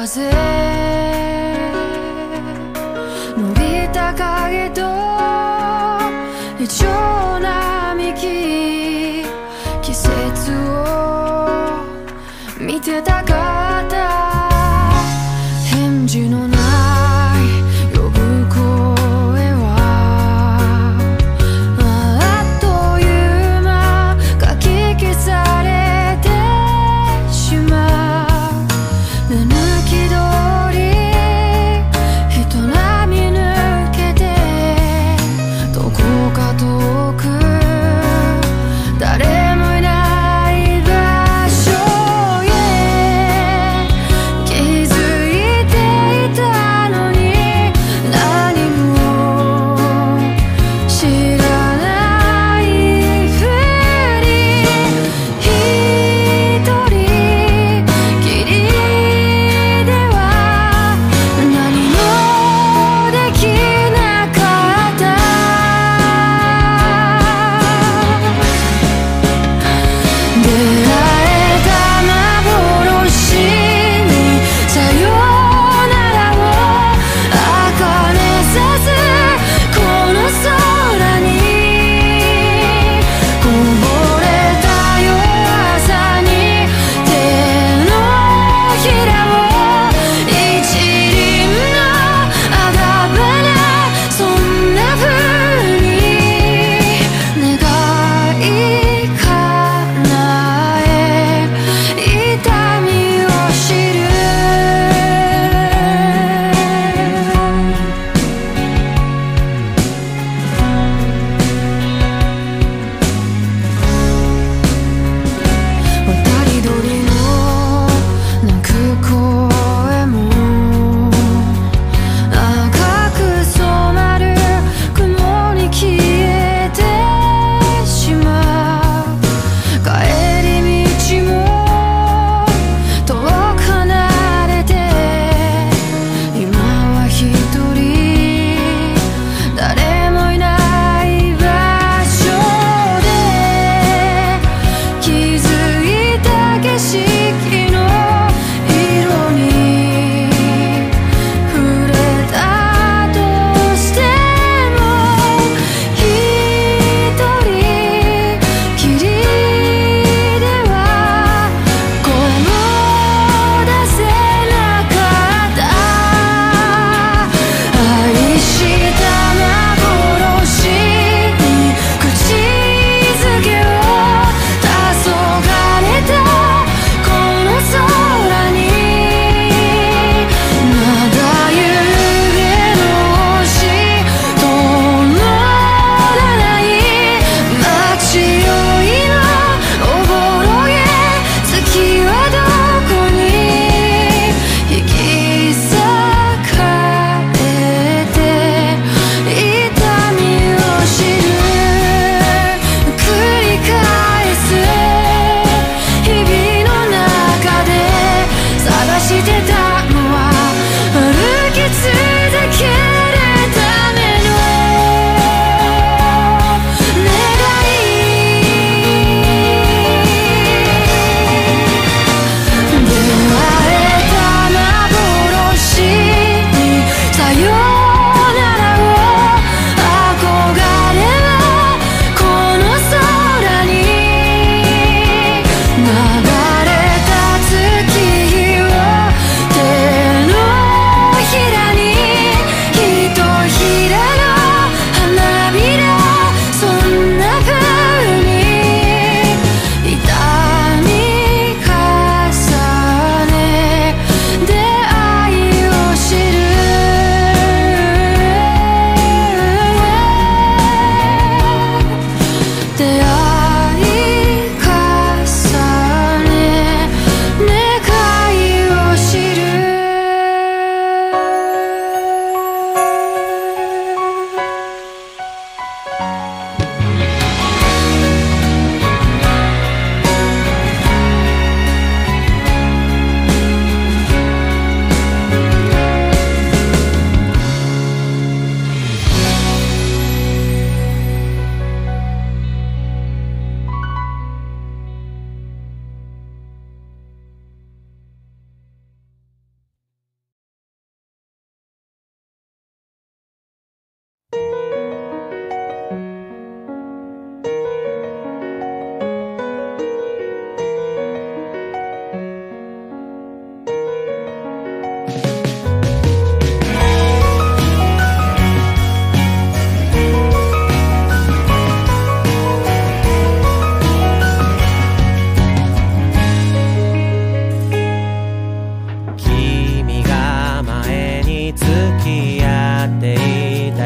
風伸びた影と異常な幹季節を見てたかった返事のない呼ぶ声はあっという間かき消されてしまう目抜き通り人波抜けてどこか遠く誰もいない場所へ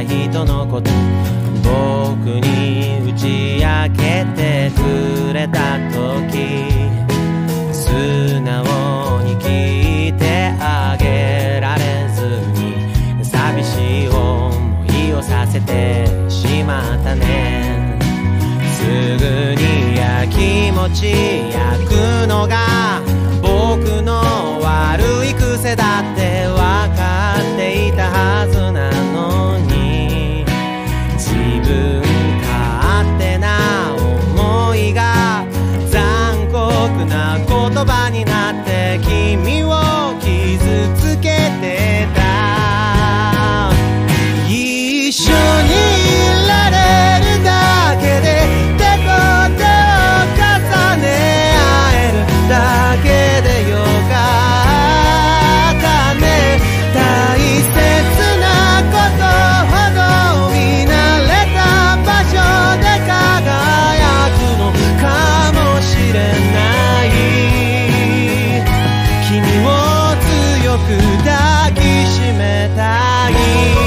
た人のこと僕に打ち明けてくれた時、素直に聞いてあげられずに寂しい思いをさせてしまったね。すぐに気持ち焼くのが僕の悪い癖だって分かっていたはずなのに、自分勝手な思いが残酷な言葉になって君を傷つけてた。一緒にいられるだけで手と手を重ね合えるだけでよかったね。大切なことほど見慣れた場所で輝くのかもしれない。君を強く抱きしめたい。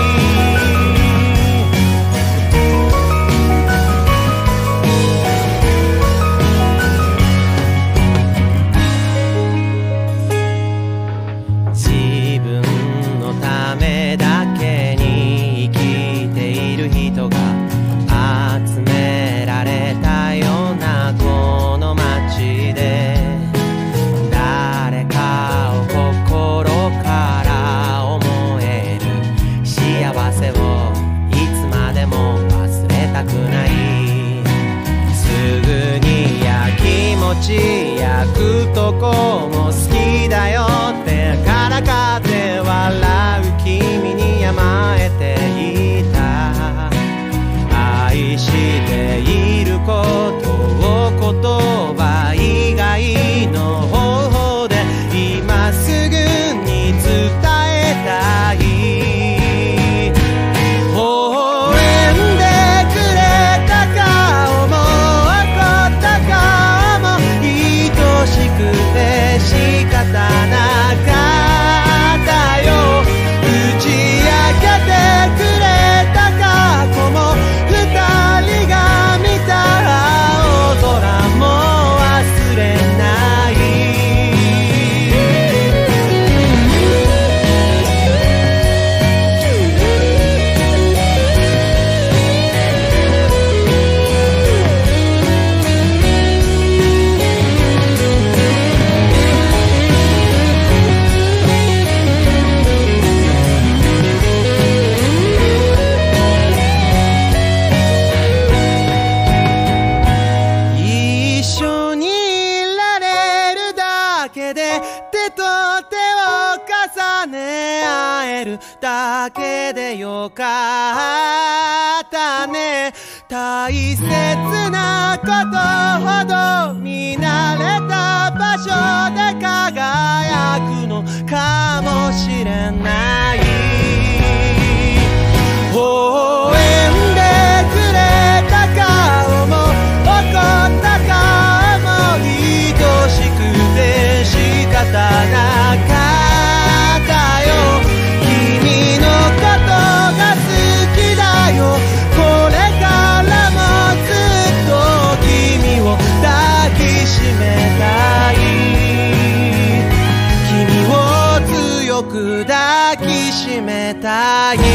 自分のためだけに生きている人が集められたようなこの街で、誰かを心から思える幸せをいつまでも忘れたくない。すぐに気持ち焼くとこも好きだよってからかって笑う君に甘えていた。愛していることを言葉以外の方法で今すぐに伝えたい。微笑んでくれた顔も怒った顔も愛しくて仕方なかったよ。打ち明けてくれた過去も二人が見た青空も忘れない。一緒にいられるだけで手と手を重ね合えるだけでよかったね。大切なことほど見慣れた場所で輝くのかもしれない。微笑んでくれた顔も怒った顔も愛しくて仕方なかったよ。君のことが好きだよ。これからもずっと君を抱きしめたい。君を強く抱きしめたい。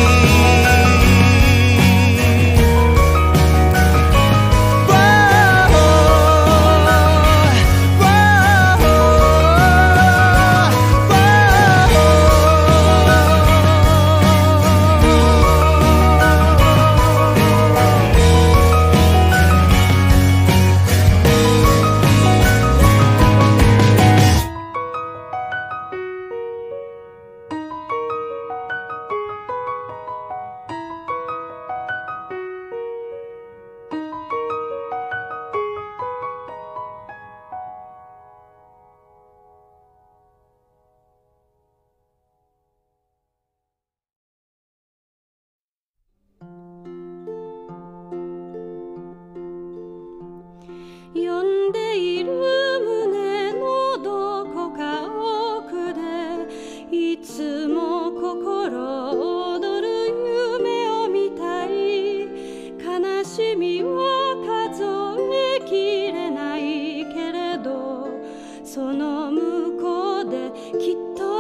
呼んでいる胸のどこか奥でいつも心躍る夢をの向こうできっと